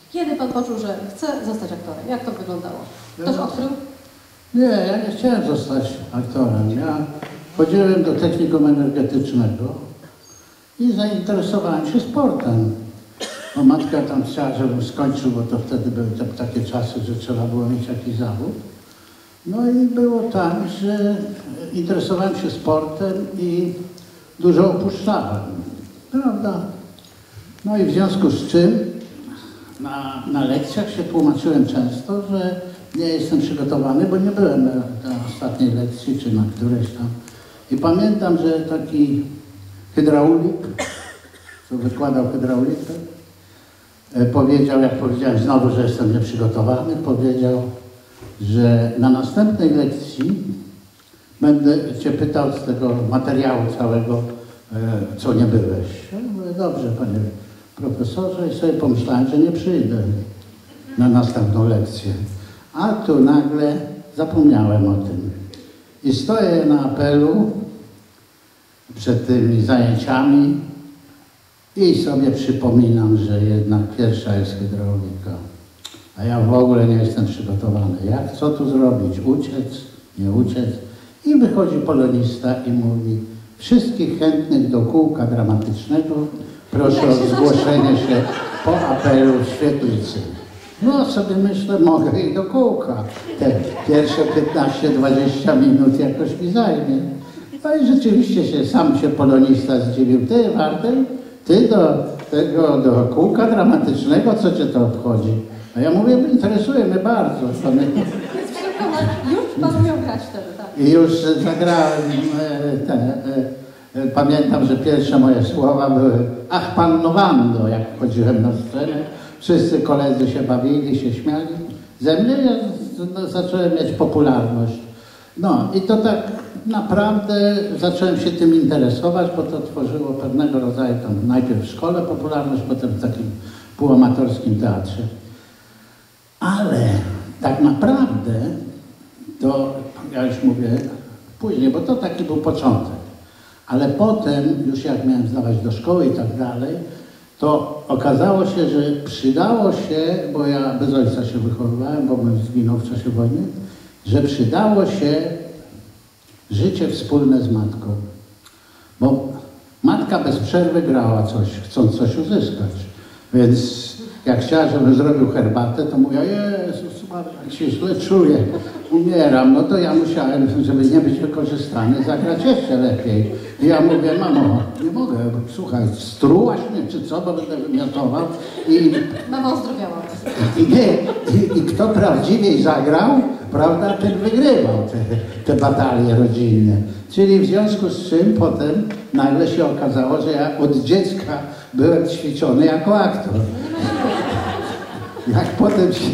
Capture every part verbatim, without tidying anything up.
Kiedy pan poczuł, że chce zostać aktorem? Jak to wyglądało? Ktoś odkrył? Nie, ja nie chciałem zostać aktorem. Ja chodziłem do technikum energetycznego i zainteresowałem się sportem. Bo matka tam chciała, żebym skończył, bo to wtedy były te, takie czasy, że trzeba było mieć jakiś zawód. No i było tak, że interesowałem się sportem i dużo opuszczałem, prawda? No i w związku z czym na, na lekcjach się tłumaczyłem często, że nie jestem przygotowany, bo nie byłem na, na ostatniej lekcji, czy na którejś tam. I pamiętam, że taki hydraulik, co wykładał hydraulikę, powiedział, jak powiedziałem znowu, że jestem nieprzygotowany, powiedział, że na następnej lekcji będę cię pytał z tego materiału całego, co nie byłeś. Ja mówię, dobrze, panie profesorze, i sobie pomyślałem, że nie przyjdę na następną lekcję. A tu nagle zapomniałem o tym. I stoję na apelu przed tymi zajęciami i sobie przypominam, że jednak pierwsza jest hydraulika. A ja w ogóle nie jestem przygotowany. Jak, co tu zrobić? Uciec? Nie uciec? I wychodzi polonista i mówi: wszystkich chętnych do kółka dramatycznego proszę o zgłoszenie się po apelu w świetlicy. No sobie myślę, mogę i do kółka. Te pierwsze piętnaście dwadzieścia minut jakoś mi zajmie. No i rzeczywiście się sam się polonista zdziwił. Ty, Wartej, ty do tego, do kółka dramatycznego, co cię to obchodzi? A ja mówię, interesuje mnie bardzo. Już pan umiał grać wtedy, tak? I już zagrałem te, pamiętam, że pierwsze moje słowa były: ach, panno Wando, jak wchodziłem na scenę. Wszyscy koledzy się bawili, się śmiali. Ze mnie ja zacząłem mieć popularność. No i to tak naprawdę zacząłem się tym interesować, bo to tworzyło pewnego rodzaju tam najpierw w szkole popularność, potem w takim półamatorskim teatrze. Ale tak naprawdę to, ja już mówię później, bo to taki był początek. Ale potem, już jak miałem zdawać do szkoły i tak dalej, to okazało się, że przydało się, bo ja bez ojca się wychowywałem, bo bym zginął w czasie wojny, że przydało się życie wspólne z matką. Bo matka bez przerwy grała coś, chcąc coś uzyskać. Więc jak chciała, żebym zrobił herbatę, to mówiła: Jezus, jak się źle czuję, umieram. No to ja musiałem, żeby nie być wykorzystany, zagrać jeszcze lepiej. I ja mówię: mamo, nie mogę, słuchaj, strułaś mnie czy co, bo będę wymiotował. I mama ozdrowiała. I, nie, i, i kto prawdziwiej zagrał, prawda, ten wygrywał te, te batalie rodzinne. Czyli w związku z czym potem nagle się okazało, że ja od dziecka byłem ćwiczony jako aktor. Jak potem się...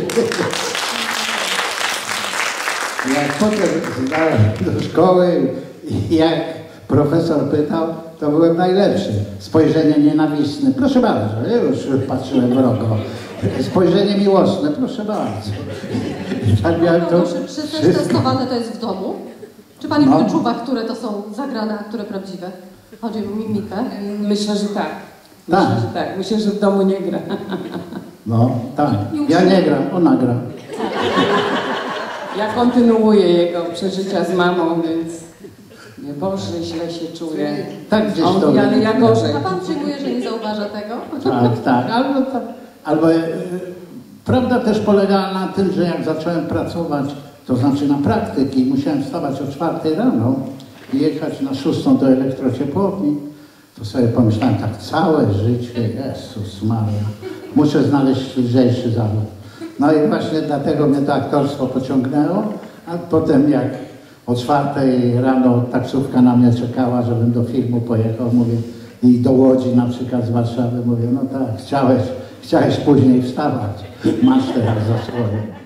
Jak potem zdałem do szkoły i jak profesor pytał, to byłem najlepszy. Spojrzenie nienawistne, proszę bardzo, ja już patrzyłem wrogo. Spojrzenie miłosne, proszę bardzo. Tak miałem to... Czy też testowane to jest w domu? Czy pani no. wyczuwa, które to są zagrane, a które prawdziwe? Chodzi o mimikę? Myślę, że tak. Myślę, tak. że tak. Myślę, że w domu nie gra. No, tak. Ja nie gram, ona gra. Ja kontynuuję jego przeżycia z mamą, więc nie, Boże, źle się czuję. Tak gdzieś On, to... ale ja gorzej. A pan przyjmuje, że nie zauważa tego? Tak, tak. Albo, tak. Albo e, prawda też polegała na tym, że jak zacząłem pracować, to znaczy na praktyki, musiałem wstawać o czwartej rano i jechać na szóstą do elektrociepłowni, to sobie pomyślałem, tak całe życie, Jezus Maria, muszę znaleźć lżejszy zawód. No i właśnie dlatego mnie to aktorstwo pociągnęło, a potem jak o czwartej rano taksówka na mnie czekała, żebym do filmu pojechał, mówię, i do Łodzi na przykład z Warszawy, mówię, no tak, chciałeś, chciałeś później wstawać, masz teraz za swoje.